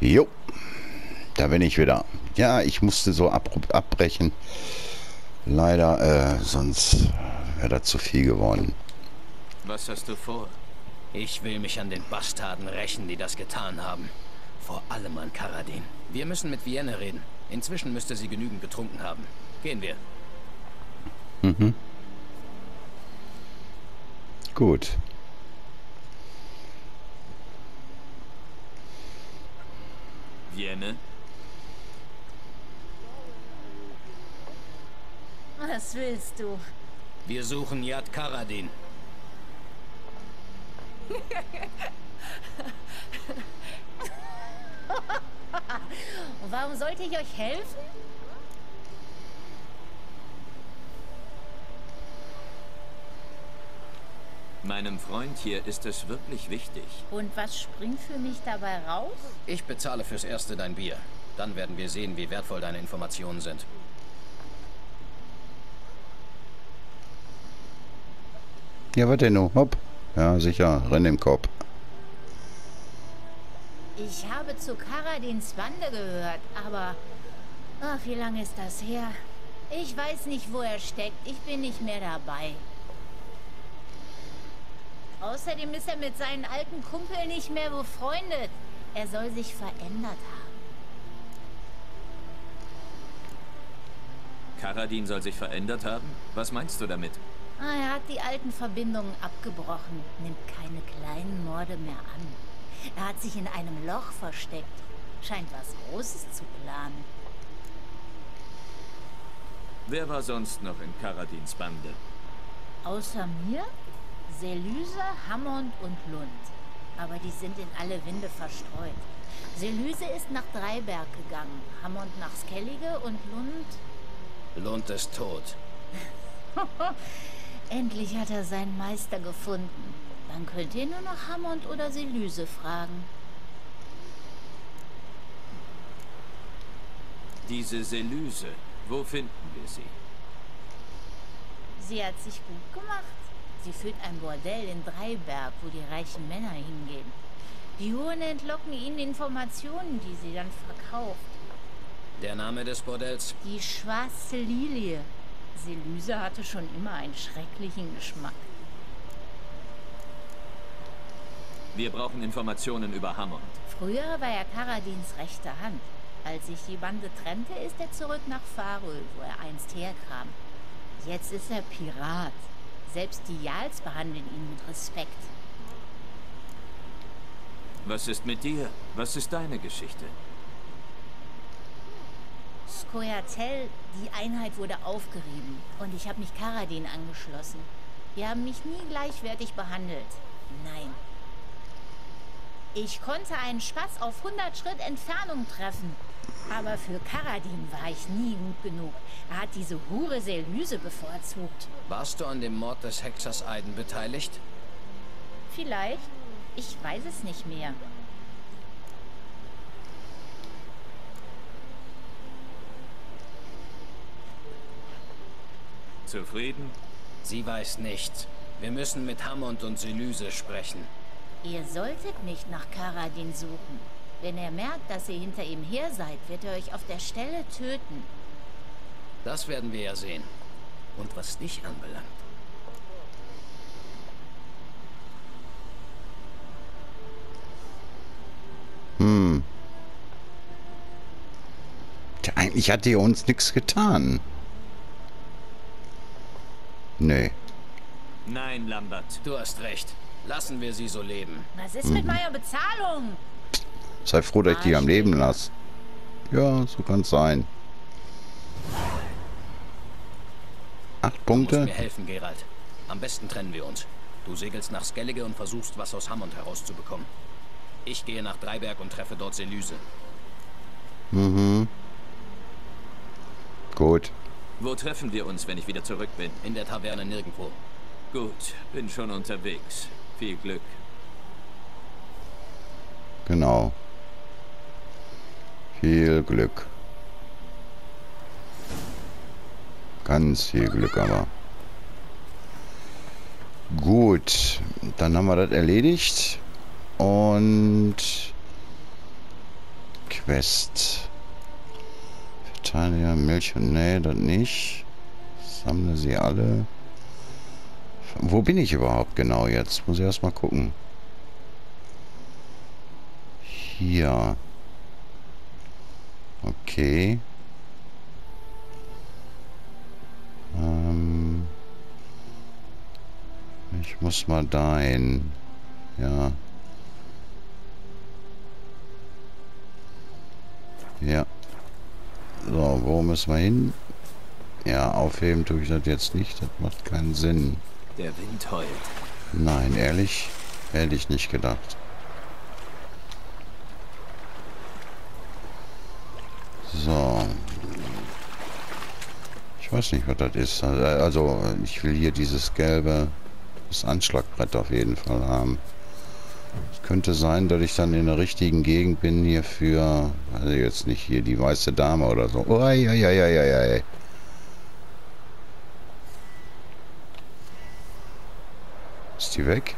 Jo, da bin ich wieder. Ja, ich musste so abbrechen. Leider, sonst wäre das zu viel geworden. Was hast du vor? Ich will mich an den Bastarden rächen, die das getan haben. Vor allem an Karadin. Wir müssen mit Vienne reden. Inzwischen müsste sie genügend getrunken haben. Gehen wir. Mhm. Gut. Vienne? Was willst du? Wir suchen Yad Karadin. Und warum sollte ich euch helfen? Meinem Freund hier ist es wirklich wichtig. Und was springt für mich dabei raus? Ich bezahle fürs Erste dein Bier. Dann werden wir sehen, wie wertvoll deine Informationen sind. Ja, was denn nun? Hopp. Ja, sicher. Renn im Kopf. Ich habe zu Karadins Bande gehört, aber... Ach, wie lange ist das her? Ich weiß nicht, wo er steckt. Ich bin nicht mehr dabei. Außerdem ist er mit seinen alten Kumpeln nicht mehr befreundet. Er soll sich verändert haben. Karadin soll sich verändert haben? Was meinst du damit? Er hat die alten Verbindungen abgebrochen, nimmt keine kleinen Morde mehr an. Er hat sich in einem Loch versteckt. Scheint was Großes zu planen. Wer war sonst noch in Karadins Bande? Außer mir? Selyse, Hammond und Lund. Aber die sind in alle Winde verstreut. Selyse ist nach Dreiberg gegangen, Hammond nach Skellige und Lund... Lund ist tot. Endlich hat er seinen Meister gefunden. Dann könnt ihr nur noch Hammond oder Selyse fragen. Diese Selyse, wo finden wir sie? Sie hat sich gut gemacht. Sie führt ein Bordell in Dreiberg, wo die reichen Männer hingehen. Die Huren entlocken ihnen Informationen, die sie dann verkauft. Der Name des Bordells? Die schwarze Lilie. Selyse hatte schon immer einen schrecklichen Geschmack. Wir brauchen Informationen über Hammond. Früher war er Karadins rechte Hand. Als sich die Bande trennte, ist er zurück nach Faröl, wo er einst herkam. Jetzt ist er Pirat. Selbst die Jarls behandeln ihn mit Respekt. Was ist mit dir? Was ist deine Geschichte? Skoyatel, die Einheit wurde aufgerieben und ich habe mich Karadin angeschlossen. Wir haben mich nie gleichwertig behandelt. Nein. Ich konnte einen Spatz auf 100 Schritt Entfernung treffen. Aber für Karadin war ich nie gut genug. Er hat diese Hure Selyse bevorzugt. Warst du an dem Mord des Hexers Aiden beteiligt? Vielleicht. Ich weiß es nicht mehr. Zufrieden? Sie weiß nichts. Wir müssen mit Hammond und Selyse sprechen. Ihr solltet nicht nach Karadin suchen. Wenn er merkt, dass ihr hinter ihm her seid, wird er euch auf der Stelle töten. Das werden wir ja sehen. Und was dich anbelangt. Tja, eigentlich hat die uns nichts getan. Nee. Nein, Lambert. Du hast recht. Lassen wir sie so leben. Was ist mit meiner Bezahlung? Sei froh, dass ich die am Leben lasse. Ja, so kann es sein. 8 Du musst Punkte. mir helfen, Geralt. Am besten trennen wir uns. Du segelst nach Skellige und versuchst, was aus Hammond herauszubekommen. Ich gehe nach Dreiberg und treffe dort Selyse. Mhm. Gut. Wo treffen wir uns, wenn ich wieder zurück bin? In der Taverne nirgendwo. Gut, bin schon unterwegs. Viel Glück. Genau. Viel Glück. Ganz viel Glück aber. Gut, dann haben wir das erledigt. Und Quest. Verteidiger, Milch und... Nee, das nicht. Sammle sie alle. Wo bin ich überhaupt genau jetzt? Muss ich erst mal gucken. Hier. Okay. Ich muss mal dahin. Ja. Ja. So, wo müssen wir hin? Ja, aufheben tue ich das jetzt nicht. Das macht keinen Sinn. Der Wind heult. Nein, ehrlich? Hätte ich nicht gedacht. So. Ich weiß nicht, was das ist. Also, ich will hier dieses gelbe, das Anschlagbrett auf jeden Fall haben. Es könnte sein, dass ich dann in der richtigen Gegend bin hier für... Also jetzt nicht hier die weiße Dame oder so. Oh, ei, ei, ei, ei, ei. Ist die weg?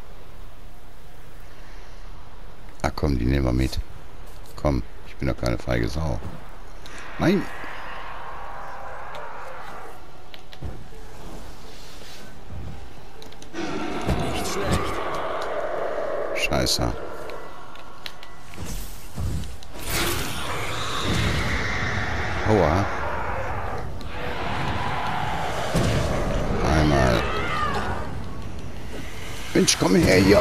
Ach komm, die nehmen wir mit. Komm, ich bin doch keine feige Sau. Nein! Nicht schlecht. Scheiße. Aua. Einmal. Mensch, komm her hier.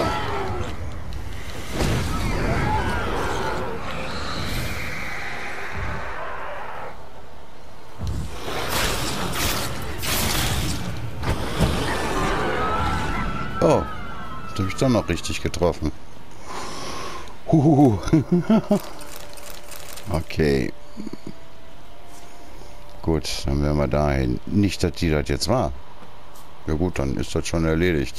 Oh, das habe ich doch noch richtig getroffen. Huhuhu. Okay. Gut, dann werden wir dahin. Nicht, dass die das jetzt war. Ja gut, dann ist das schon erledigt.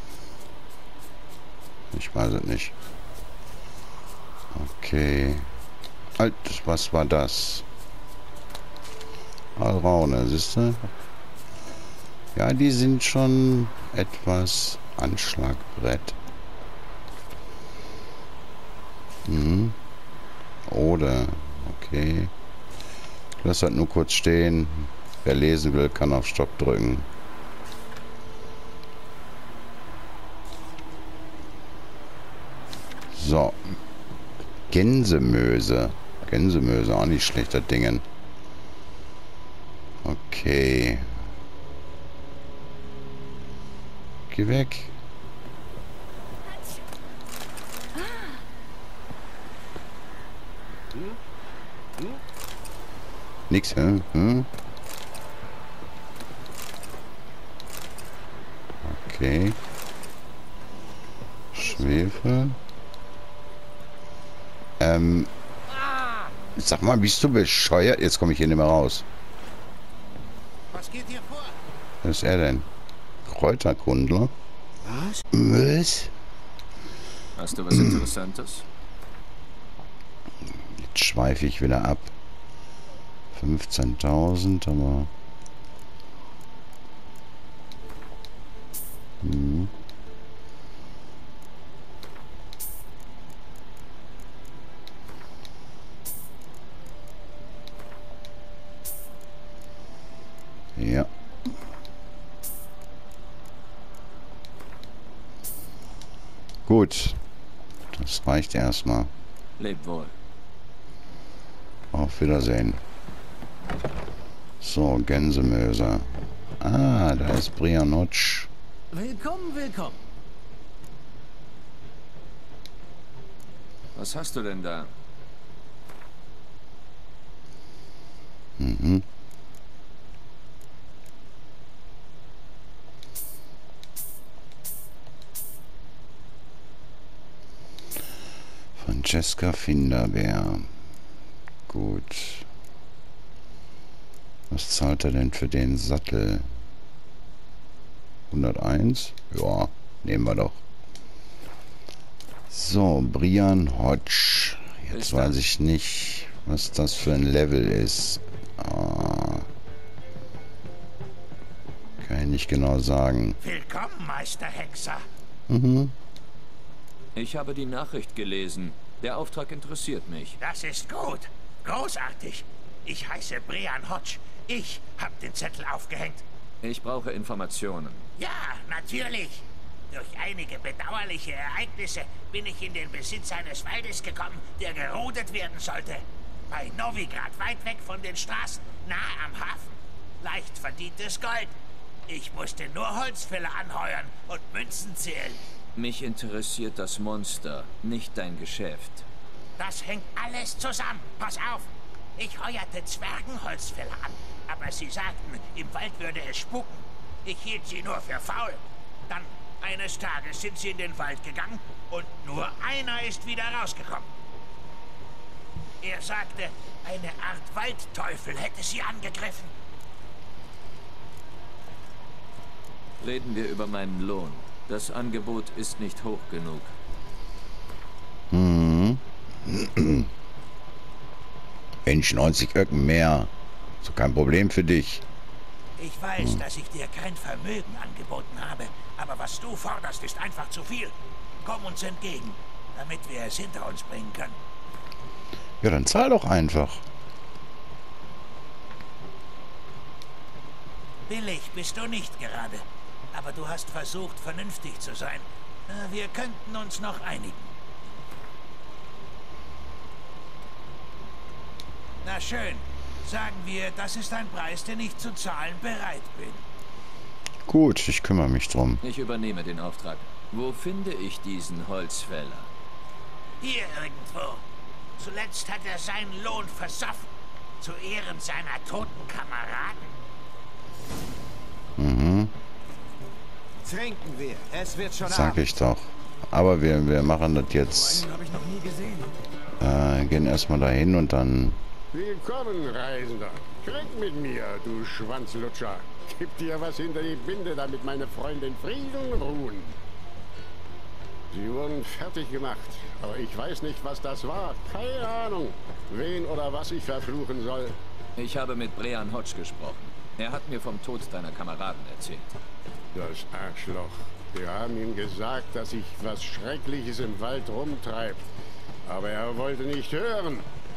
Ich weiß es nicht. Okay. Alt, was war das? Alraune, siehst du? Ja, die sind schon etwas Anschlagbrett. Mhm. Oder, okay. Lass halt nur kurz stehen. Wer lesen will, kann auf Stopp drücken. So. Gänsemöse. Gänsemöse, auch nicht schlechter Dingen. Okay. Geh weg. Nix, hä? Okay. Schwefel. Sag mal, bist du bescheuert? Jetzt komme ich hier nicht mehr raus. Was geht hier vor? Was ist er denn? Kräuterkundler? Was? Was? Hast du was Interessantes? Jetzt schweife ich wieder ab. 15.000, aber... Hm. Ja. Gut. Das reicht erstmal. Leb wohl. Auf Wiedersehen. So, Gänsemöse. Ah, da ist Brianotsch. Willkommen, willkommen. Was hast du denn da? Mhm. Francesca Finderbeer. Gut. Was zahlt er denn für den Sattel? 101? Ja, nehmen wir doch. So, Brian Hodge. Jetzt weiß ich nicht, was das für ein Level ist. Ah. Kann ich nicht genau sagen. Willkommen, Meister Hexer. Mhm. Ich habe die Nachricht gelesen. Der Auftrag interessiert mich. Das ist gut. Großartig. Ich heiße Brean Hodge. Ich hab den Zettel aufgehängt. Ich brauche Informationen. Ja, natürlich. Durch einige bedauerliche Ereignisse bin ich in den Besitz eines Waldes gekommen, der gerodet werden sollte. Bei Novigrad, weit weg von den Straßen, nahe am Hafen. Leicht verdientes Gold. Ich musste nur Holzfäller anheuern und Münzen zählen. Mich interessiert das Monster, nicht dein Geschäft. Das hängt alles zusammen. Pass auf. Ich heuerte Zwergenholzfäller an. Aber sie sagten, im Wald würde es spuken. Ich hielt sie nur für faul. Dann, eines Tages, sind sie in den Wald gegangen und nur einer ist wieder rausgekommen. Er sagte, eine Art Waldteufel hätte sie angegriffen. Reden wir über meinen Lohn. Das Angebot ist nicht hoch genug. Mensch, 90 Öcken mehr. So kein Problem für dich. Ich weiß, dass ich dir kein Vermögen angeboten habe, aber was du forderst, ist einfach zu viel. Komm uns entgegen, damit wir es hinter uns bringen können. Ja, dann zahl doch einfach. Billig bist du nicht gerade, aber du hast versucht, vernünftig zu sein. Wir könnten uns noch einigen. Na schön. Sagen wir, das ist ein Preis, den ich zu zahlen bereit bin. Gut, ich kümmere mich drum. Ich übernehme den Auftrag. Wo finde ich diesen Holzfäller? Hier irgendwo. Zuletzt hat er seinen Lohn versoffen. Zu Ehren seiner toten Kameraden. Trinken wir. Es wird schon Sag ich doch. Aber wir machen das jetzt. Habe ich noch nie gesehen. Gehen erstmal dahin und dann... Willkommen, Reisender. Trink mit mir, du Schwanzlutscher. Gib dir was hinter die Binde, damit meine Freunde in Frieden ruhen. Sie wurden fertig gemacht, aber ich weiß nicht, was das war. Keine Ahnung, wen oder was ich verfluchen soll. Ich habe mit Brean Hodge gesprochen. Er hat mir vom Tod deiner Kameraden erzählt. Das Arschloch. Wir haben ihm gesagt, dass sich was Schreckliches im Wald rumtreibt. Aber er wollte nicht hören.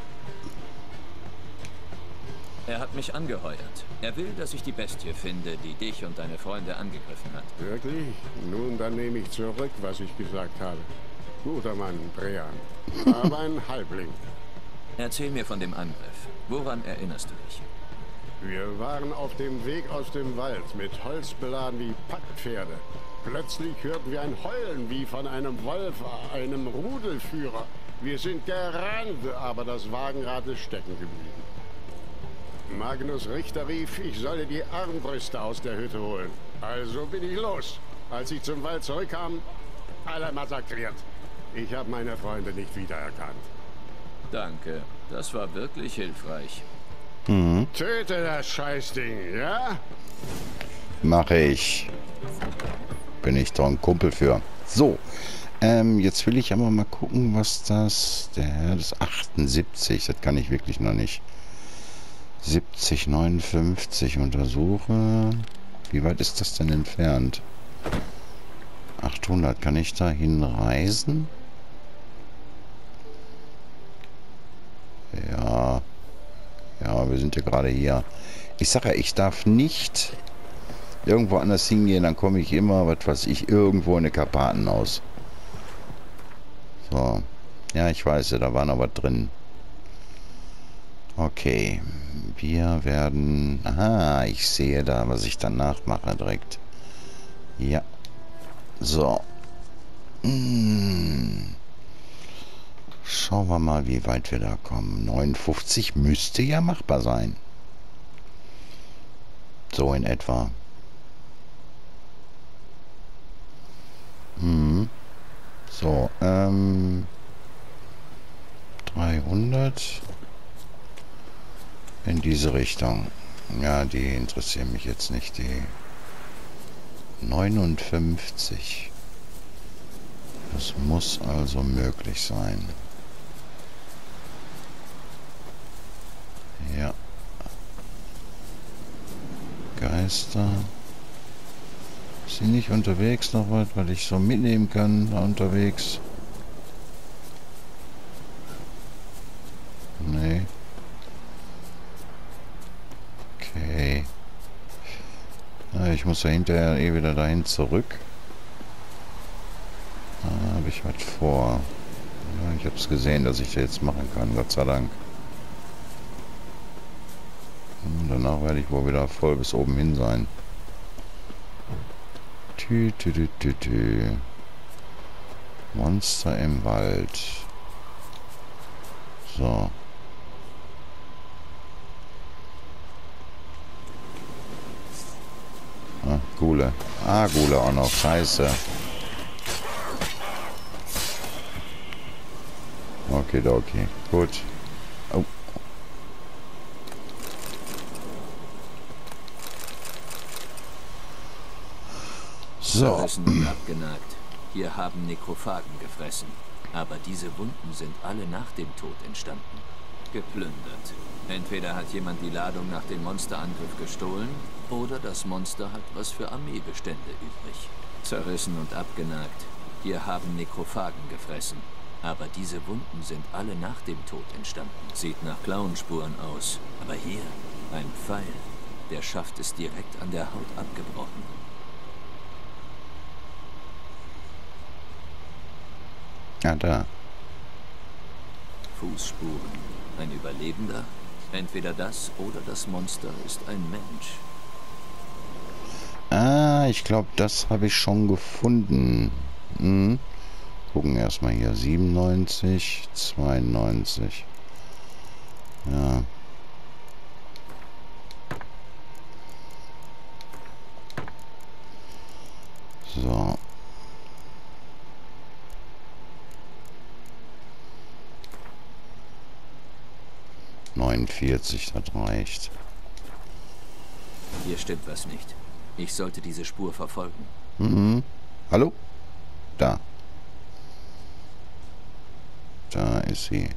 Er hat mich angeheuert. Er will, dass ich die Bestie finde, die dich und deine Freunde angegriffen hat. Wirklich? Nun, dann nehme ich zurück, was ich gesagt habe. Guter Mann, Brean. Aber ein Halbling. Erzähl mir von dem Angriff. Woran erinnerst du dich? Wir waren auf dem Weg aus dem Wald, mit Holz beladen wie Packpferde. Plötzlich hörten wir ein Heulen wie von einem Wolf, einem Rudelführer. Wir sind gerannt, aber das Wagenrad ist stecken geblieben. Magnus Richter rief, ich solle die Armbrüste aus der Hütte holen. Also bin ich los. Als ich zum Wald zurückkam, alle massakriert. Ich habe meine Freunde nicht wiedererkannt. Danke. Das war wirklich hilfreich. Töte das Scheißding, ja? Mache ich. Bin ich doch ein Kumpel für. So. Jetzt will ich aber mal gucken, was das... Das 78, das kann ich wirklich noch nicht. 70, 59 untersuche. Wie weit ist das denn entfernt? 800. Kann ich da hinreisen? Ja. Ja, wir sind ja gerade hier. Ich sage ja, ich darf nicht irgendwo anders hingehen. Dann komme ich immer, was weiß ich, irgendwo in den Karpaten aus. So. Ja, ich weiß ja, da war noch was drin. Okay. Wir werden... Aha, ich sehe da, was ich danach mache direkt. Ja. So. Schauen wir mal, wie weit wir da kommen. 59 müsste ja machbar sein. So in etwa. So, 300... in diese Richtung. Ja, die interessieren mich jetzt nicht. Die 59. Das muss also möglich sein. Ja. Geister. Ist sie nicht unterwegs noch was, weil ich so mitnehmen kann da unterwegs? ich muss ja hinterher eh wieder dahin zurück. Da habe ich was vor. Ja, ich habe es gesehen, dass ich das jetzt machen kann, Gott sei Dank. Und danach werde ich wohl wieder voll bis oben hin sein. Monster im Wald. So. Ah, Gule. Ah, Gule auch noch. Scheiße. Okay. Gut. Oh. So. Zerrissen und abgenagt. Hier haben Nekrophagen gefressen. Aber diese Wunden sind alle nach dem Tod entstanden. Geplündert. Entweder hat jemand die Ladung nach dem Monsterangriff gestohlen, oder das Monster hat was für Armeebestände übrig. Zerrissen und abgenagt. Hier haben Nekrophagen gefressen. Aber diese Wunden sind alle nach dem Tod entstanden. Sieht nach Klauenspuren aus. Aber hier, ein Pfeil. Der Schaft ist direkt an der Haut abgebrochen. Ja, da. Fußspuren. Ein Überlebender? Entweder das oder das Monster ist ein Mensch. Ah, ich glaube, das habe ich schon gefunden. Gucken erstmal hier. 97, 92. Ja. So. ...49, das reicht. Hier stimmt was nicht. Ich sollte diese Spur verfolgen. Hallo? Da. Da ist sie.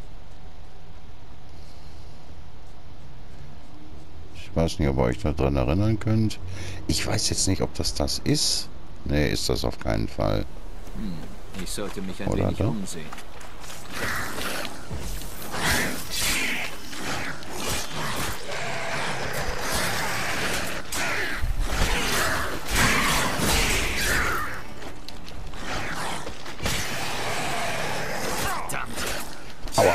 Ich weiß nicht, ob ihr euch daran erinnern könnt. Ich weiß jetzt nicht, ob das ist. Nee, ist das auf keinen Fall. Ich sollte mich ein Oder wenig doch? umsehen. Aua.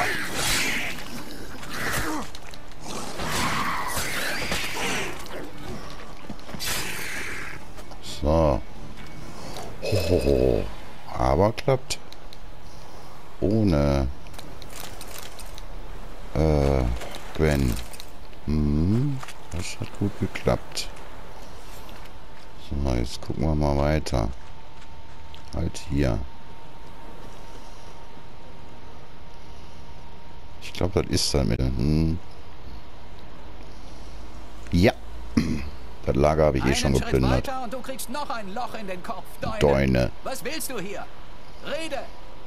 So. Hohoho. Aber klappt. Ohne Gwen. Das hat gut geklappt. So, jetzt gucken wir mal weiter. Halt hier. Ich glaube, das ist dann mit. Ja. Das Lager habe ich eh schon Einen Schritt geplündert. weiter und du kriegst noch ein Loch in den Kopf, Deune. Deune. Was willst du hier? Rede!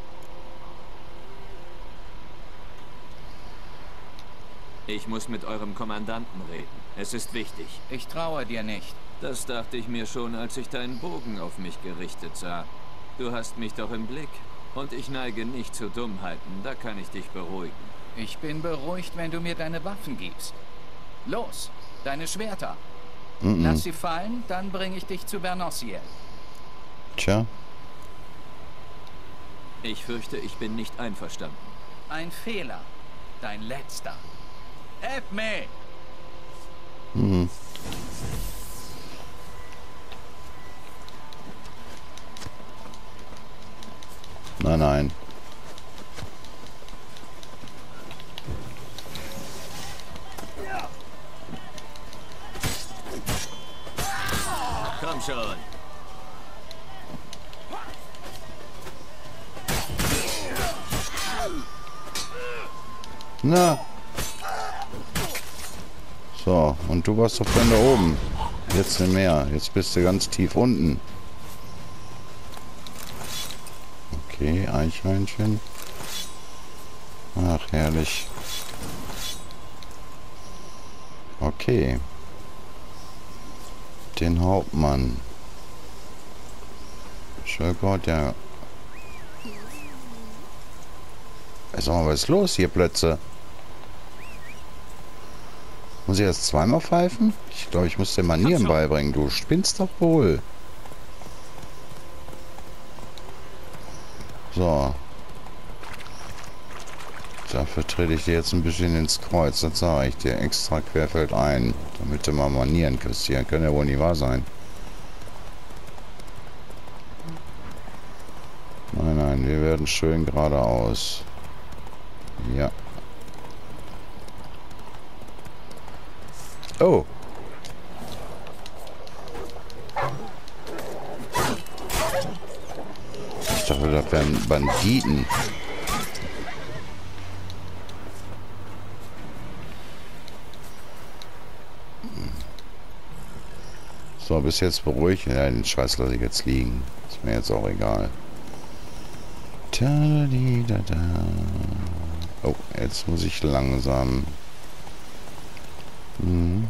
Ich muss mit eurem Kommandanten reden. Es ist wichtig. Ich traue dir nicht. Das dachte ich mir schon, als ich deinen Bogen auf mich gerichtet sah. Du hast mich doch im Blick. Und ich neige nicht zu Dummheiten. Da kann ich dich beruhigen. Ich bin beruhigt, wenn du mir deine Waffen gibst. Los, deine Schwerter. Lass sie fallen, dann bringe ich dich zu Bernossiel. Tja. Ich fürchte, ich bin nicht einverstanden. Ein Fehler. Dein letzter. Edme! Nein. Komm schon. Na. So, und du warst doch von da oben. Jetzt nicht mehr. Jetzt bist du ganz tief unten. Okay, Eichhörnchen. Ach, herrlich. Okay. Den Hauptmann. Schögott, der... Sag mal, was ist los hier plötzlich? Muss ich das zweimal pfeifen? Ich glaube, ich muss dir Manieren beibringen. Du spinnst doch wohl. So. Dafür trete ich dir jetzt ein bisschen ins Kreuz. Das sage ich dir extra querfeldein. Damit du mal Manieren kriegst. Hier kann ja wohl nicht wahr sein. Nein, nein, wir werden schön geradeaus. Ja. Oh. Ich dachte, das wären Banditen. So, bis jetzt beruhigt. Ja, den Scheiß lasse ich jetzt liegen. Ist mir jetzt auch egal. Oh, jetzt muss ich langsam. Mhm.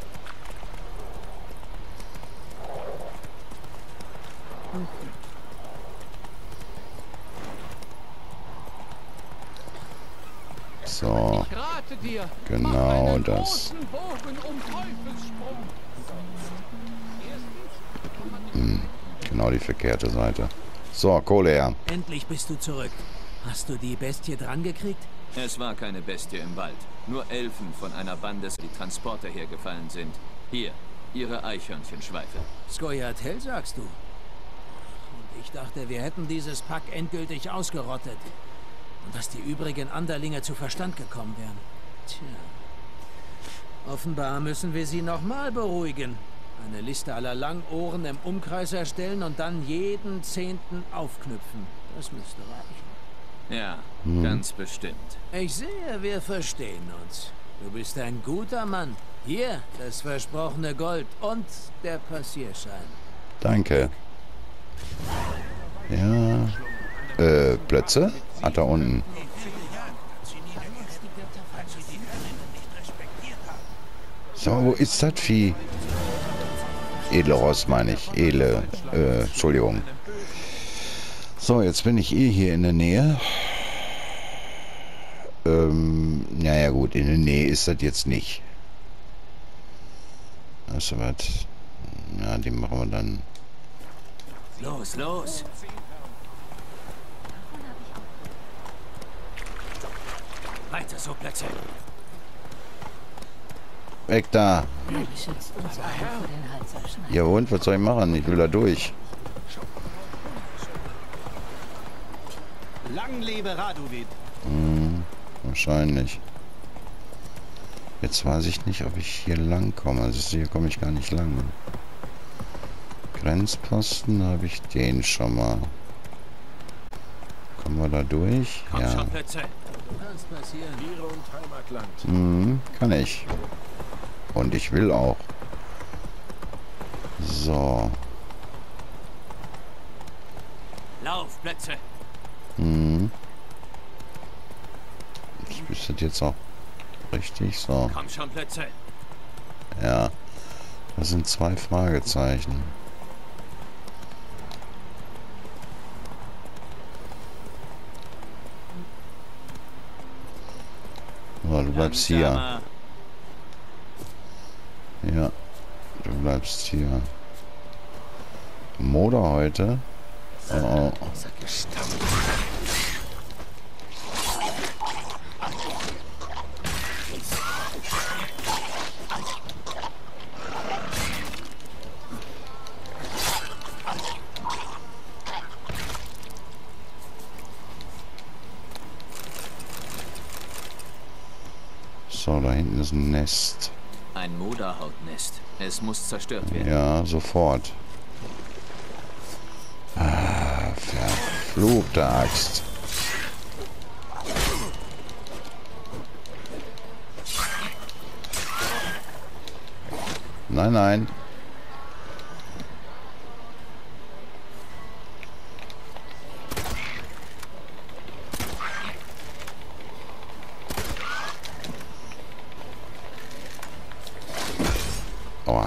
So. Genau das. Genau die verkehrte Seite. So, Kohle her. Endlich bist du zurück. Hast du die Bestie dran gekriegt? Es war keine Bestie im Wald. Nur Elfen von einer Bande, die Transporter hergefallen sind. Hier, ihre Eichhörnchenschweife. Skoyatel, sagst du? Und ich dachte, wir hätten dieses Pack endgültig ausgerottet. Und dass die übrigen Anderlinge zu Verstand gekommen wären. Tja. Offenbar müssen wir sie nochmal beruhigen. Eine Liste aller Langohren im Umkreis erstellen und dann jeden 10. aufknüpfen. Das müsste reichen. Ja, ganz bestimmt. Ich sehe, wir verstehen uns. Du bist ein guter Mann. Hier, das versprochene Gold und der Passierschein. Danke. Ja. Plötze? Hat da unten. So, wo ist das Vieh? Edle Ross meine ich. Edle, Entschuldigung. So, jetzt bin ich hier in der Nähe. Naja gut, in der Nähe ist das jetzt nicht. Also was? Ja, die machen wir dann. Los, los! Weiter so, Plätze! Weg da! Beschützt uns alle vor den Halsabschneiden. Ja und, was soll ich machen? Ich will da durch. Lang lebe Radovid! Wahrscheinlich. Jetzt weiß ich nicht, ob ich hier lang komme. Also hier komme ich gar nicht lang. Grenzposten habe ich den schon mal. Kommen wir da durch? Ja. Kann ich. Und ich will auch. So. Lauf, Plätze! Ist das jetzt auch richtig? So. Komm schon, Plätze! Ja. Das sind 2 Fragezeichen. So, du bleibst hier. Ja. Du bleibst hier. Mode heute. Oh. So, da hinten ist ein Nest. Ein Moderhautnest. Es muss zerstört werden. Ja, sofort. Ah, verfluchte Axt. Nein, nein. Aua.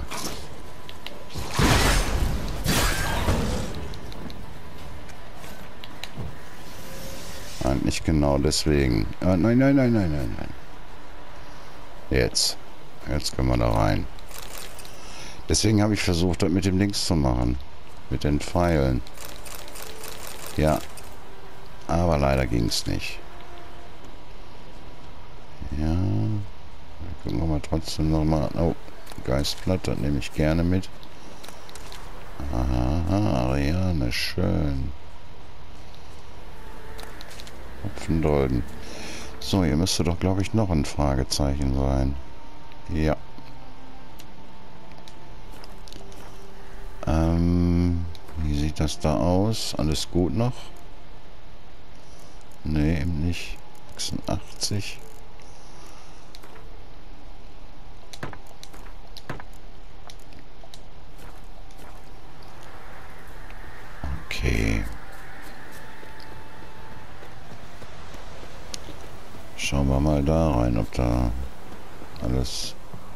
Nein, nicht genau deswegen. Nein, nein, nein, nein, nein, nein. Jetzt. jetzt können wir da rein. Deswegen habe ich versucht, das mit dem Links zu machen. Mit den Pfeilen. Ja. Aber leider ging es nicht. Ja. Gucken wir mal trotzdem nochmal. Oh, Geistblatt, das nehme ich gerne mit. Aha, Ariane, schön. Hopfendolden. So, hier müsste doch, glaube ich, noch ein Fragezeichen sein. Ja. Wie sieht das da aus? Alles gut noch? Nee, eben nicht. 86. Okay. Schauen wir mal da rein, ob da alles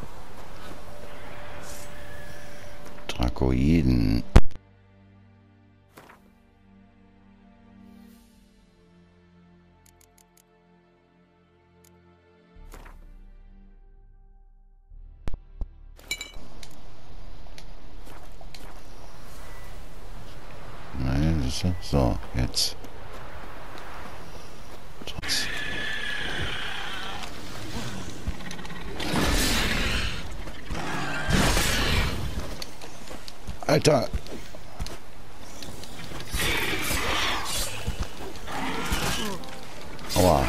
Drakoiden. Nein, das ist so, jetzt. Alter! Aua!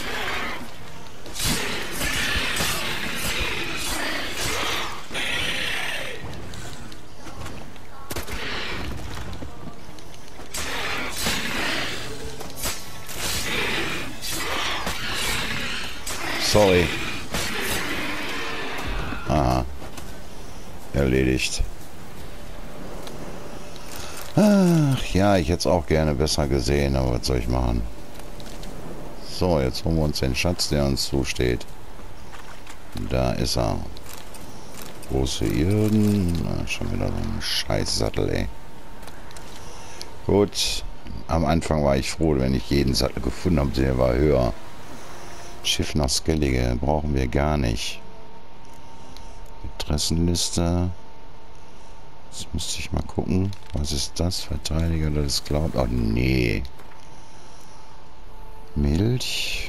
Sorry. Aha. Erledigt. Ach ja, ich hätte es auch gerne besser gesehen, aber was soll ich machen? So, jetzt holen wir uns den Schatz, der uns zusteht. Da ist er. Große Irden. Na, schon wieder so ein Scheißsattel, ey. Gut. Am Anfang war ich froh, wenn ich jeden Sattel gefunden habe, der war höher. Schiff nach Skellige brauchen wir gar nicht. Interessenliste. Jetzt müsste ich mal gucken. Was ist das? Verteidiger, das ist glaubt. Oh nee. Milch.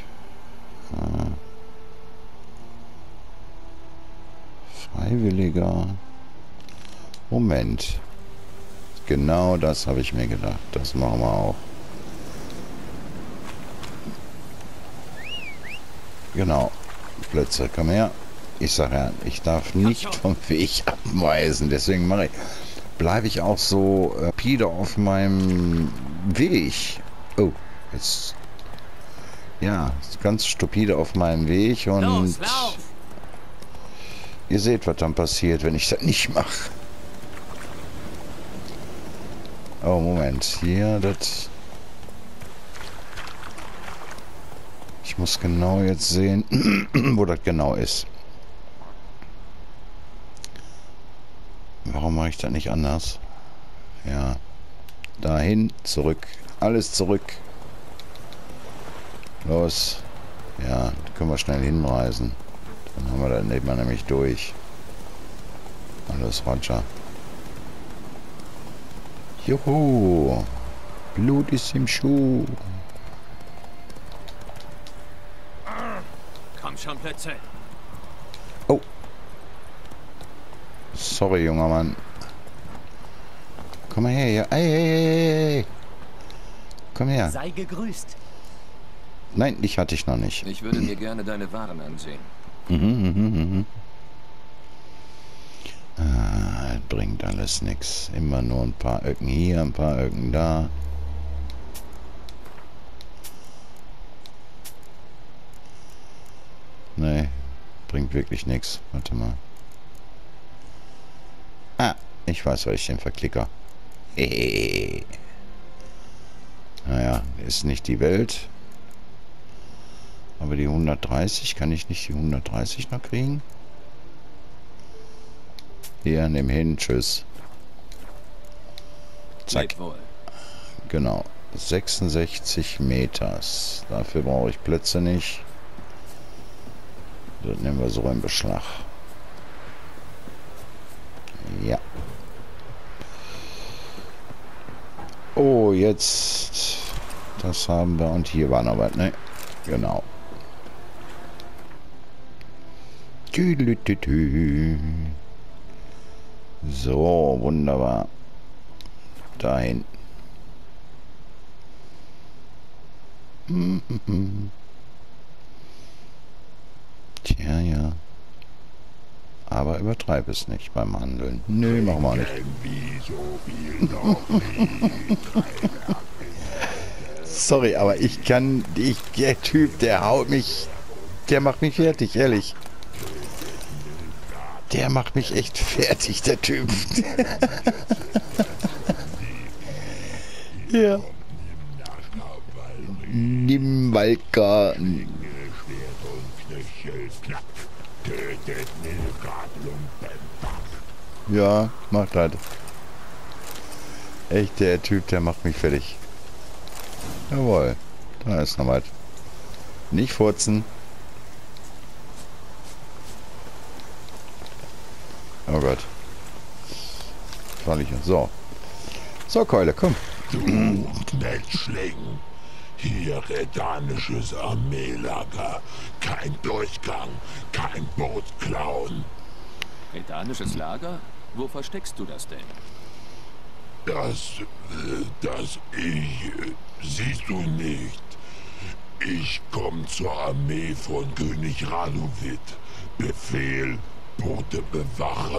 Freiwilliger. Moment. Genau das habe ich mir gedacht. Das machen wir auch. Genau. Plätze, komm her. Ich sage ja, ich darf nicht vom Weg abweisen. Deswegen bleibe ich auch so rapide auf meinem Weg. Oh, jetzt. Ja, ganz stupide auf meinem Weg. Und los, lauf! Ihr seht, was dann passiert, wenn ich das nicht mache. Oh, Moment. Hier, das... Ich muss genau jetzt sehen, wo das genau ist. Warum mache ich das nicht anders? Ja. Dahin, zurück. Alles zurück. Los. Ja, da können wir schnell hinreisen. Dann haben wir das nämlich durch. Alles Roger. Juhu. Blut ist im Schuh. Komm schon, Plätze. Oh. Sorry, junger Mann. Komm mal her, ja. Ey. Komm her. Sei gegrüßt. Nein, dich hatte ich noch nicht. Ich würde mir gerne deine Waren ansehen. Das bringt alles nichts. Immer nur ein paar Öcken hier, ein paar Öcken da. Nee, bringt wirklich nichts. Warte mal. Ah, ich weiß, was ich den verklicker. Hehehe. Naja, ist nicht die Welt. Aber die 130, kann ich nicht die 130 noch kriegen? Hier, nimm hin, tschüss. Zack. Leb wohl. Genau. 66 Meters. Dafür brauche ich Plätze nicht. Das nehmen wir so in Beschlag. jetzt... Das haben wir. Und hier war noch was, ne? Genau. So, wunderbar. Dahin. Tja, ja. Aber übertreib es nicht beim Handeln. Nö, mach mal nicht. Sorry, aber ich kann... der Typ, der haut mich... Der macht mich fertig, ehrlich. Der macht mich echt fertig, der Typ. Ja. Nimm Walker. Ja, macht halt. Echt, der Typ, der macht mich fertig. Jawohl. Da ist noch was. Nicht furzen. Oh Gott. Fall ich. So. So, Keule, komm. Du Knetschling. Hier redanisches Armeelager. Kein Durchgang, kein Boot klauen. Redanisches Lager? Wo versteckst du das denn? Siehst du nicht. Ich komme zur Armee von König Radovid. Befehl, Boote bewachen.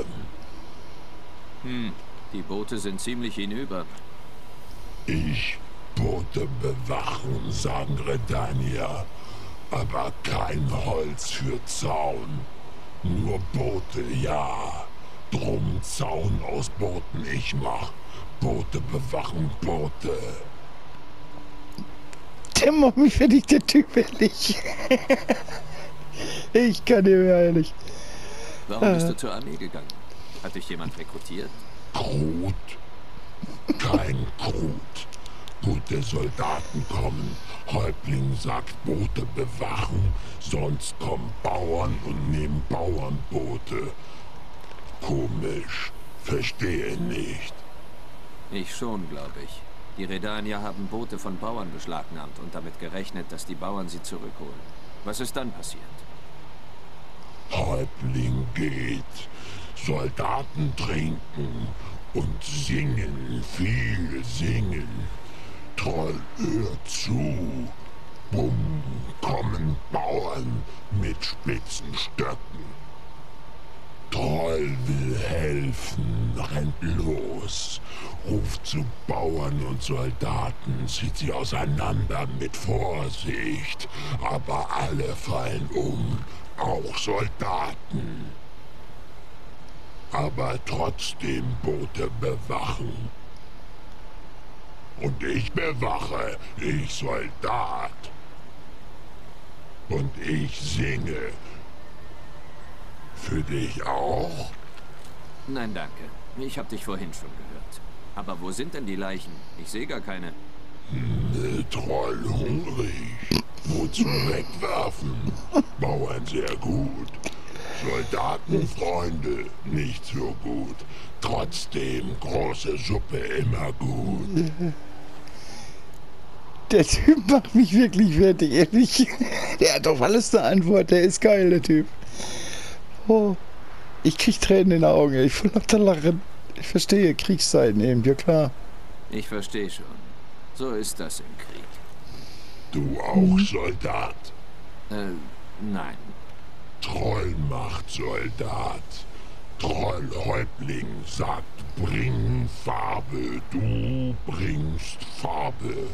Die Boote sind ziemlich hinüber. Boote bewachen, sagen Redanier. Aber kein Holz für Zaun. Nur Boote, ja. Drum Zaun aus Booten ich mach. Boote bewachen Boote. Der macht mich fertig, der Typ, ehrlich. Ich kann dir mehr, ehrlich. Warum bist du zur Armee gegangen? Hat dich jemand rekrutiert? Krut. Kein Krut. Gute Soldaten kommen. Häuptling sagt Boote bewachen. Sonst kommen Bauern und nehmen Bauernboote. Komisch. Verstehe nicht. Ich schon, glaube ich. Die Redanier haben Boote von Bauern beschlagnahmt und damit gerechnet, dass die Bauern sie zurückholen. Was ist dann passiert? Häuptling geht. Soldaten trinken und singen, viel singen. Troll, hör zu. Bumm, kommen Bauern mit spitzen Stöcken. Troll will helfen, rennt los, ruft zu Bauern und Soldaten, zieht sie auseinander mit Vorsicht, aber alle fallen um, auch Soldaten. Aber trotzdem Boote bewachen. Und ich bewache, ich Soldat. Und ich singe. Für dich auch? Nein, danke. Ich habe dich vorhin schon gehört. Aber wo sind denn die Leichen? Ich sehe gar keine. Troll hungrig. Wozu wegwerfen? Bauern sehr gut. Soldatenfreunde nicht so gut. Trotzdem große Suppe immer gut. Der Typ macht mich wirklich fertig, ehrlich. Der hat auf alles eine Antwort. Der ist geil, der Typ. Oh, ich krieg Tränen in den Augen. Ich will lauter lachen. Ich verstehe Kriegszeiten eben, ja klar. Ich verstehe schon. So ist das im Krieg. Du auch Soldat? Nein. Trollmacht Soldat. Trollhäuptling sagt, bring Farbe. Du bringst Farbe.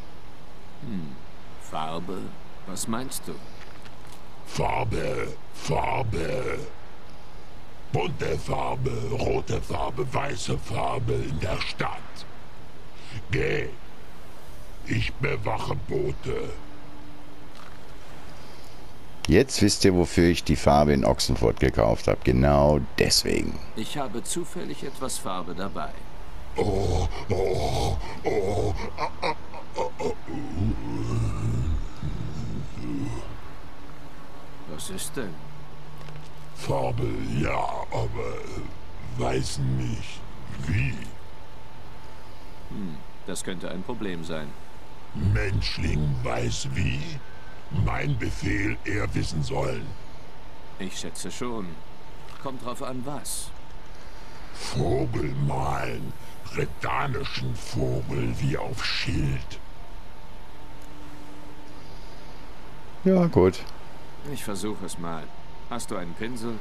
Farbe? Was meinst du? Farbe, Farbe. Bunte Farbe, rote Farbe, weiße Farbe in der Stadt. Geh. Ich bewache Boote. Jetzt wisst ihr, wofür ich die Farbe in Ochsenfurt gekauft habe. Genau deswegen. Ich habe zufällig etwas Farbe dabei. Oh, oh, oh, Was ist denn? Farbe, ja, aber weiß nicht wie. Das könnte ein Problem sein. Menschling weiß wie? Mein Befehl, er wissen sollen. Ich schätze schon. Kommt drauf an, was. Vogel malen. Redanischen Vogel wie auf Schild. Ja, gut. Ich versuche es mal. Hast du einen Pinsel?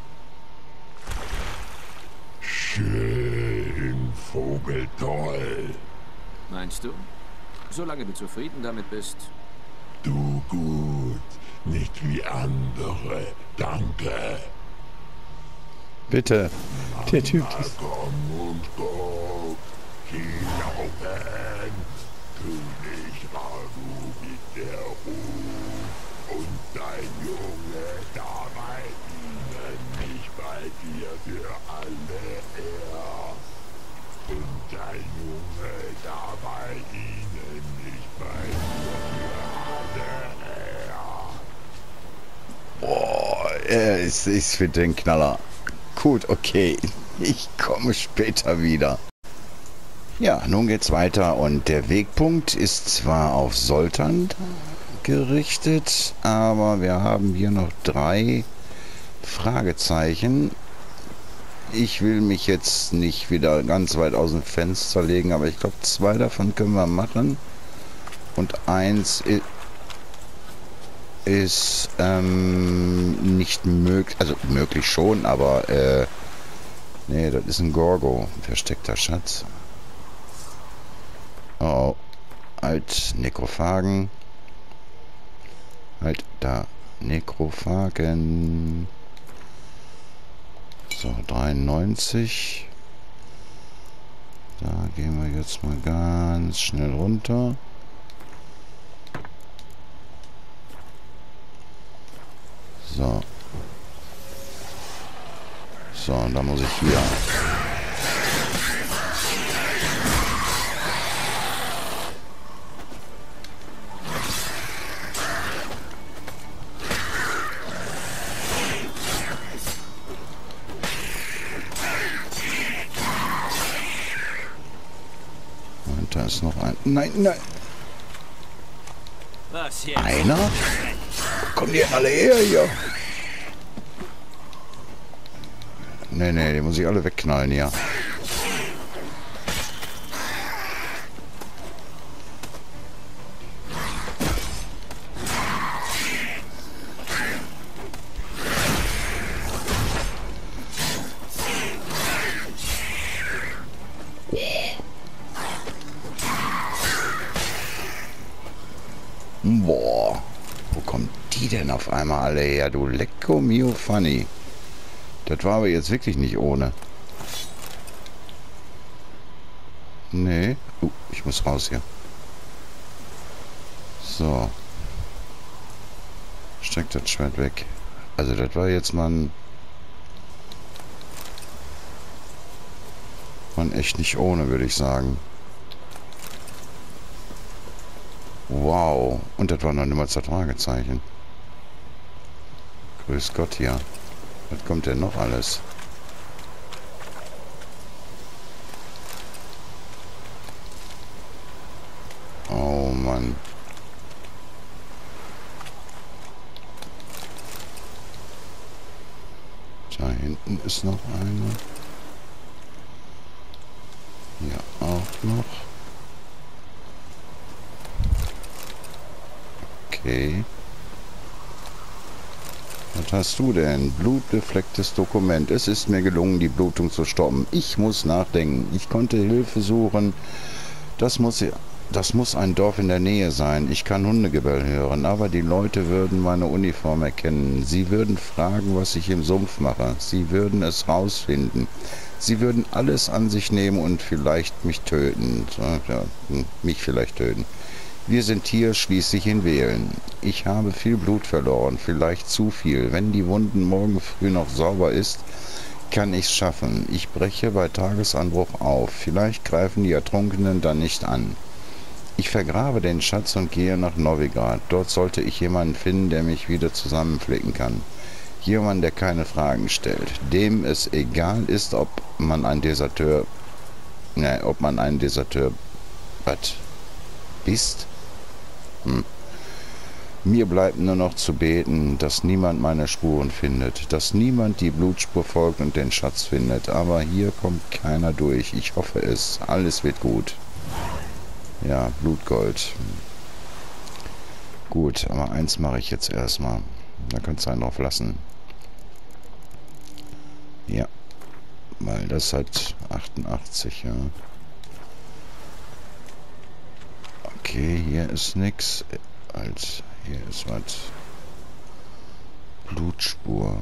Schön, Vogel toll. Meinst du? Solange du zufrieden damit bist. Du gut, nicht wie andere. Danke. Bitte. Der Typ Na, ist... komm und guck. Hinaufen. König Ragu mit der Ruhe. Und dein Junge dabei ihnen nicht bei dir für alle er. Und dein Junge dabei ihnen nicht bei dir für alle er. Boah, ich finde den Knaller. Gut, okay. Ich komme später wieder. Ja, nun geht's weiter und der Wegpunkt ist zwar auf Soltan gerichtet, aber wir haben hier noch 3 Fragezeichen. Ich will mich jetzt nicht wieder ganz weit aus dem Fenster legen, aber ich glaube 2 davon können wir machen. Und 1 ist nicht möglich, also möglich schon, aber nee, das ist ein Gorgo, ein versteckter Schatz. Oh, halt Nekrophagen. Halt da, Nekrophagen. So, 93. Da gehen wir jetzt mal ganz schnell runter. So. So, und dann muss ich hier... Und da ist noch ein... Nein, nein! Was jetzt? Einer? Wo kommen die alle her hier? Nee, nee, die muss ich alle wegknallen hier. Boah, wo kommen die denn auf einmal alle her, du Lecco mio funny. Das war aber jetzt wirklich nicht ohne. Nee. Ich muss raus hier. So. Steck das Schwert weg. Also das war jetzt mal echt nicht ohne, würde ich sagen. Wow. Und das war noch niemals das Fragezeichen. Grüß Gott hier. Was kommt denn noch alles? Oh Mann. Da hinten ist noch eine. Hier auch noch. Okay. Was hast du denn? Blutbeflecktes Dokument. Es ist mir gelungen, die Blutung zu stoppen. Ich muss nachdenken. Ich konnte Hilfe suchen. Das muss ein Dorf in der Nähe sein. Ich kann Hundegebell hören, aber die Leute würden meine Uniform erkennen. Sie würden fragen, was ich im Sumpf mache. Sie würden es rausfinden. Sie würden alles an sich nehmen und vielleicht mich töten. Ja, mich vielleicht töten. Wir sind hier schließlich in Wählen. Ich habe viel Blut verloren, vielleicht zu viel. Wenn die Wunden morgen früh noch sauber ist, kann ich's schaffen. Ich breche bei Tagesanbruch auf. Vielleicht greifen die Ertrunkenen dann nicht an. Ich vergrabe den Schatz und gehe nach Novigrad. Dort sollte ich jemanden finden, der mich wieder zusammenflicken kann. Jemand, der keine Fragen stellt. Dem es egal ist, ob man einen Deserteur Was? Bist? Mir bleibt nur noch zu beten, dass niemand meine Spuren findet, dass niemand die Blutspur folgt und den Schatz findet. Aber hier kommt keiner durch. Ich hoffe es. Alles wird gut. Ja, Blutgold. Gut, aber eins mache ich jetzt erstmal. Da könnt ihr einen drauf lassen. Ja, weil das hat 88, ja. Okay, hier ist nichts. Als hier ist was. Blutspur.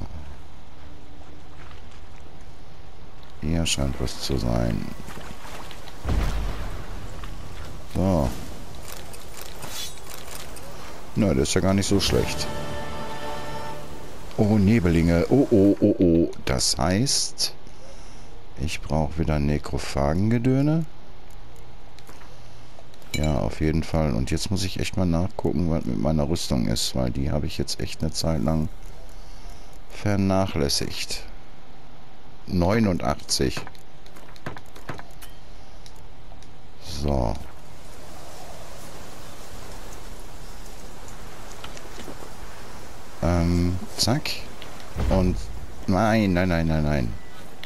Hier scheint was zu sein. So. Na, das ist ja gar nicht so schlecht. Oh, Nebelinge. Oh, oh, oh, oh. Das heißt, ich brauche wieder Nekrophagengedöne. Ja, auf jeden Fall. Und jetzt muss ich echt mal nachgucken, was mit meiner Rüstung ist, weil die habe ich jetzt echt eine Zeit lang vernachlässigt. 89. So. Zack. Und nein, nein, nein, nein, nein.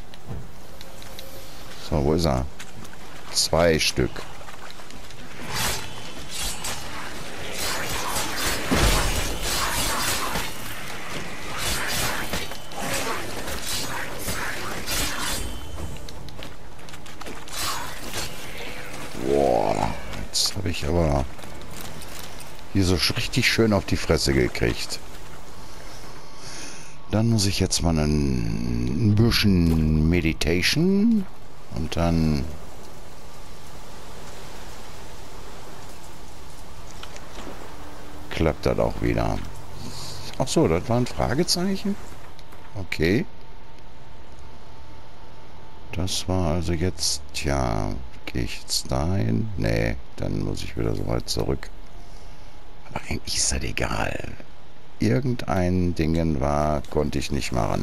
So, wo ist er? 2 Stück. Boah, jetzt habe ich aber hier so richtig schön auf die Fresse gekriegt. Dann muss ich jetzt mal ein bisschen Meditation und dann klappt das auch wieder. Ach so, das war ein Fragezeichen? Okay. Das war also jetzt, ja, gehe ich jetzt dahin? Nee, dann muss ich wieder so weit zurück. Aber eigentlich ist das egal. Irgendein Dingen war, konnte ich nicht machen.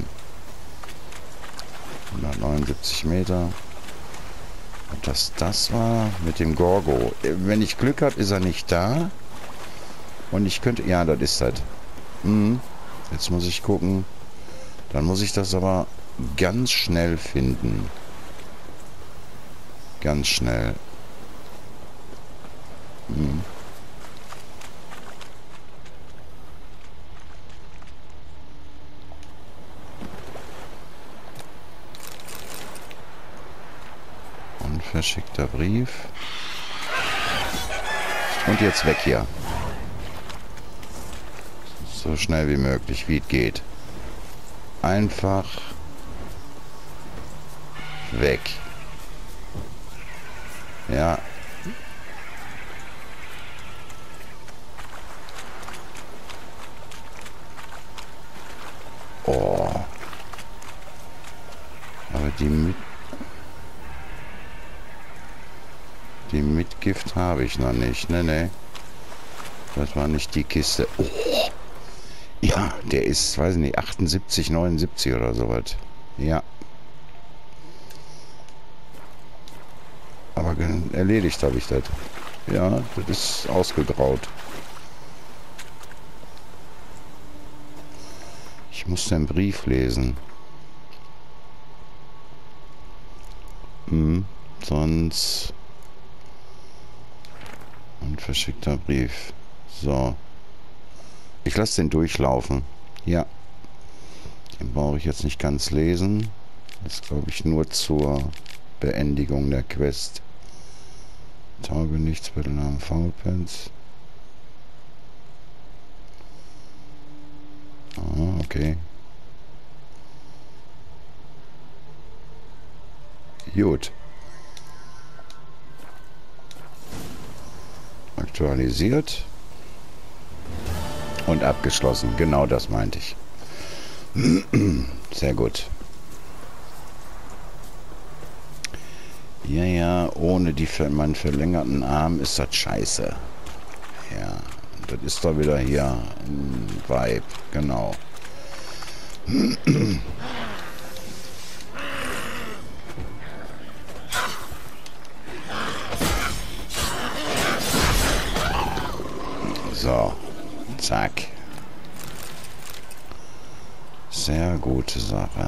179 Meter. Und das war mit dem Gorgo. Wenn ich Glück habe, ist er nicht da. Und ich könnte... Ja, das ist das. Jetzt muss ich gucken. Dann muss ich das aber ganz schnell finden. Ganz schnell. Unverschickter Brief. Und jetzt weg hier. So schnell wie möglich, wie es geht. Einfach weg. Ja. Oh. Aber die Mitgift habe ich noch nicht. Ne. Das war nicht die Kiste. Oh. Ja, der ist, weiß ich nicht, 78, 79 oder sowas. Ja. Aber erledigt habe ich das. Ja, das ist ausgegraut. Ich muss den Brief lesen. Sonst... Ein verschickter Brief. So. Ich lasse den durchlaufen. Ja. Den brauche ich jetzt nicht ganz lesen. Das glaube ich nur zur Beendigung der Quest. Tauge nichts bei den Namen Faulpens. Ah, okay. Gut. Aktualisiert. Und abgeschlossen. Genau das meinte ich. Sehr gut. Ja, ohne meinen verlängerten Arm ist das scheiße. Ja, das ist doch wieder hier ein Vibe. Genau. Sehr gute Sache.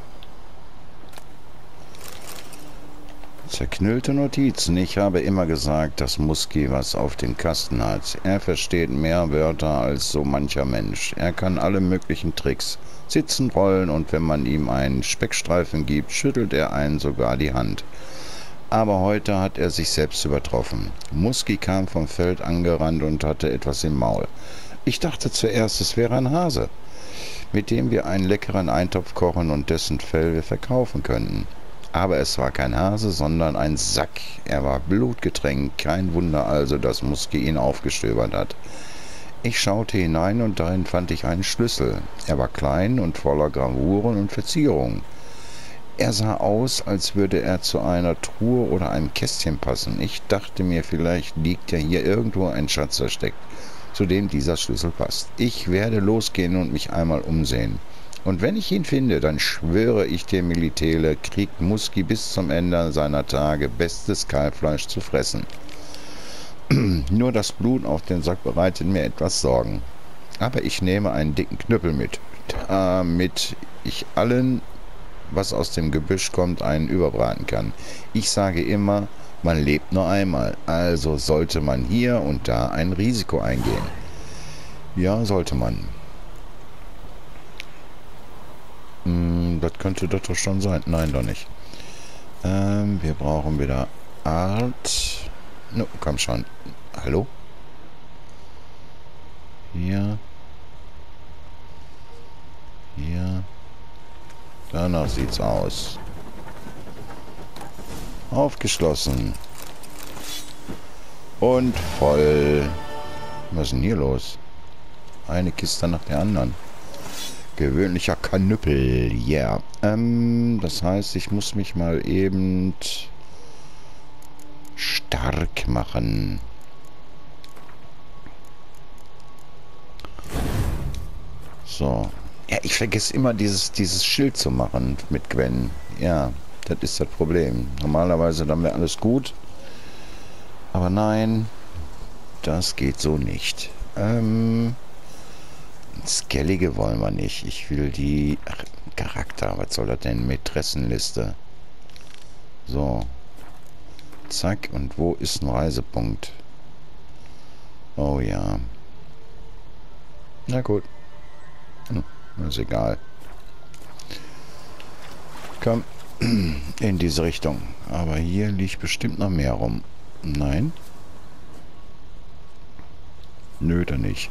Zerknüllte Notizen. Ich habe immer gesagt, dass Musky was auf dem Kasten hat. Er versteht mehr Wörter als so mancher Mensch. Er kann alle möglichen Tricks. Sitzen, rollen und wenn man ihm einen Speckstreifen gibt, schüttelt er einen sogar die Hand. Aber heute hat er sich selbst übertroffen. Musky kam vom Feld angerannt und hatte etwas im Maul. Ich dachte zuerst, es wäre ein Hase, mit dem wir einen leckeren Eintopf kochen und dessen Fell wir verkaufen könnten. Aber es war kein Hase, sondern ein Sack. Er war blutgetränkt. Kein Wunder also, dass Musky ihn aufgestöbert hat. Ich schaute hinein und darin fand ich einen Schlüssel. Er war klein und voller Gravuren und Verzierungen. Er sah aus, als würde er zu einer Truhe oder einem Kästchen passen. Ich dachte mir, vielleicht liegt ja hier irgendwo ein Schatz versteckt, zu dem dieser Schlüssel passt. Ich werde losgehen und mich einmal umsehen. Und wenn ich ihn finde, dann schwöre ich dir, Militele, kriegt Musky bis zum Ende seiner Tage bestes Kalbfleisch zu fressen. Nur das Blut auf dem Sack bereitet mir etwas Sorgen. Aber ich nehme einen dicken Knüppel mit, damit ich allen, was aus dem Gebüsch kommt, einen überbraten kann. Ich sage immer, man lebt nur einmal, also sollte man hier und da ein Risiko eingehen. Ja, sollte man. Das könnte das doch schon sein. Nein, doch nicht. Wir brauchen wieder Art. No, komm schon. Hallo? Hier. Hier. Danach sieht's aus. Aufgeschlossen. Und voll. Was ist denn hier los? Eine Kiste nach der anderen. Gewöhnlicher Kanüppel, ja. Yeah. Das heißt, ich muss mich mal eben stark machen. So. Ja, ich vergesse immer dieses Schild zu machen mit Gwen. Ja, das ist das Problem. Normalerweise dann wäre alles gut. Aber nein, das geht so nicht. Skellige wollen wir nicht. Ich will die... Ach, Charakter. Was soll das denn? Mätressenliste. So. Zack. Und wo ist ein Reisepunkt? Oh ja. Na gut. Ist egal. Komm. In diese Richtung. Aber hier liegt bestimmt noch mehr rum. Nein? Nö, da nicht.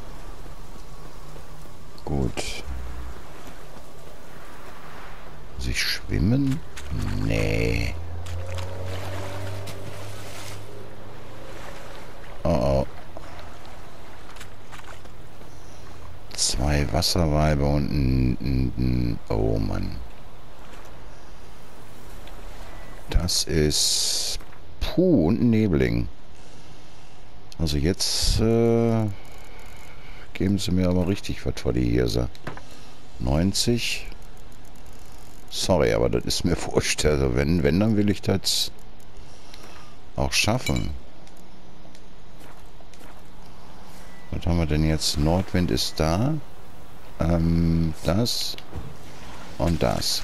Gut. Muss ich schwimmen? Nee. Oh oh. 2 Wasserweiber und ein... Oh Mann. Das ist... Puh, und ein Nebling. Also jetzt... Geben sie mir aber richtig was vor die Hirse. 90. Sorry, aber das ist mir wurscht. Also wenn, dann will ich das auch schaffen. Was haben wir denn jetzt? Nordwind ist da. Das. Und das.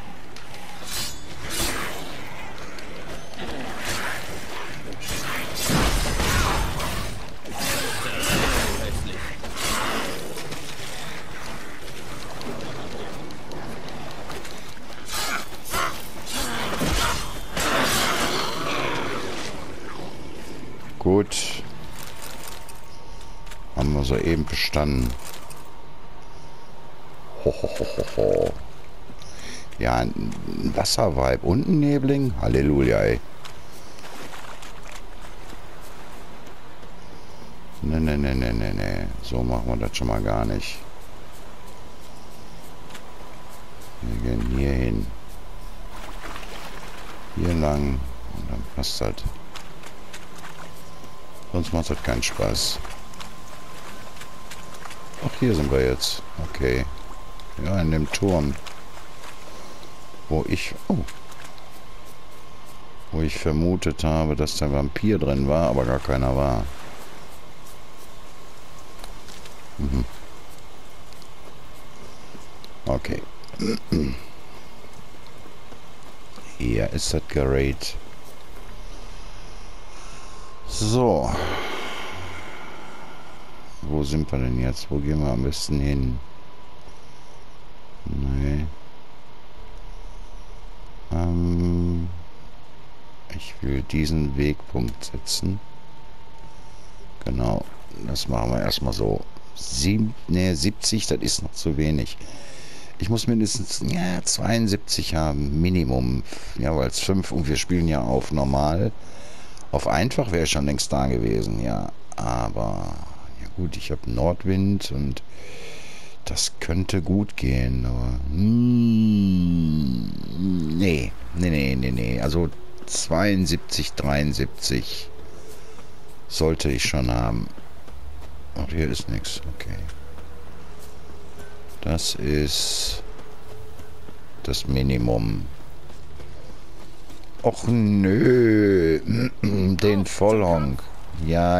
Gut. Haben wir soeben bestanden. Ho. Ja, ein Wasserweib und ein Nebling. Halleluja, ey. Ne. So machen wir das schon mal gar nicht. Wir gehen hier hin. Hier lang. Und dann passt das. Sonst macht das keinen Spaß. Ach, hier sind wir jetzt. Okay. Ja, in dem Turm. Wo ich vermutet habe, dass der Vampir drin war, aber gar keiner war. Okay. Hier ist das Gerät. So. Wo sind wir denn jetzt? Wo gehen wir am besten hin? Nee. Ich will diesen Wegpunkt setzen. Genau. Das machen wir erstmal so. 70, das ist noch zu wenig. Ich muss mindestens 72 haben. Minimum. Ja, weil es 5 und wir spielen ja auf normal. Auf einfach wäre ich schon längst da gewesen, ja. Aber, ja gut, ich habe Nordwind und das könnte gut gehen, aber... Nee. Also 72, 73 sollte ich schon haben. Ach, hier ist nichts. Okay. Das ist das Minimum. Och nö. Den Vollhonk. Ja.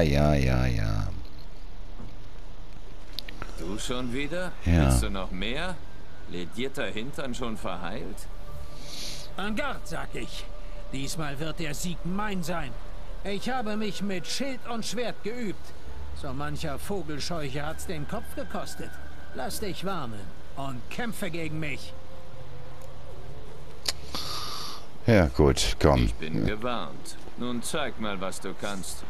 Du schon wieder? Ja. Willst du noch mehr? Ledierter Hintern schon verheilt? En garde, sag ich. Diesmal wird der Sieg mein sein. Ich habe mich mit Schild und Schwert geübt. So mancher Vogelscheuche hat's den Kopf gekostet. Lass dich warnen und kämpfe gegen mich. Ja, gut, komm. Ich bin gewarnt. Nun zeig mal, was du kannst.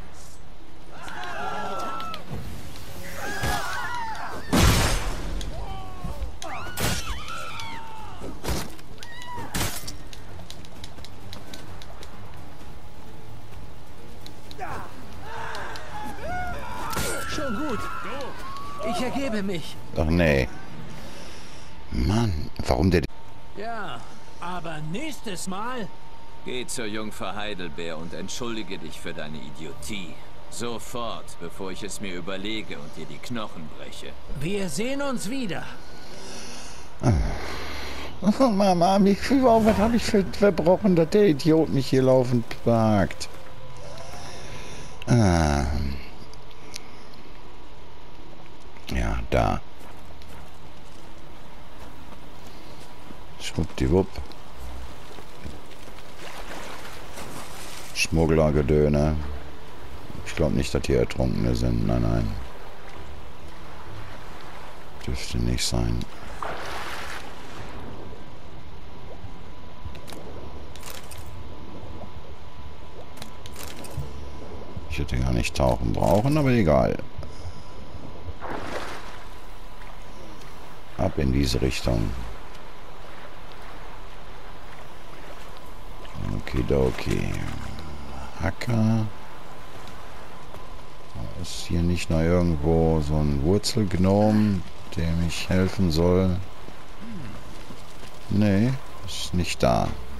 Schon gut. Ich ergebe mich. Ach nee. Mann, warum der... Ja, aber nächstes Mal... Geh zur Jungfer Heidelbeer und entschuldige dich für deine Idiotie. Sofort, bevor ich es mir überlege und dir die Knochen breche. Wir sehen uns wieder. Oh, Mama, was habe ich verbrochen, dass der Idiot mich hier laufend plagt? Ja, da. Schwuppdiwupp. Schmugglergedöne. Ich glaube nicht, dass hier Ertrunkene sind. Nein. Dürfte nicht sein. Ich hätte gar nicht tauchen brauchen, aber egal. Ab in diese Richtung. Okay. Hacker. Ist hier nicht noch irgendwo so ein Wurzelgnom, der mich helfen soll? Nee, ist nicht da.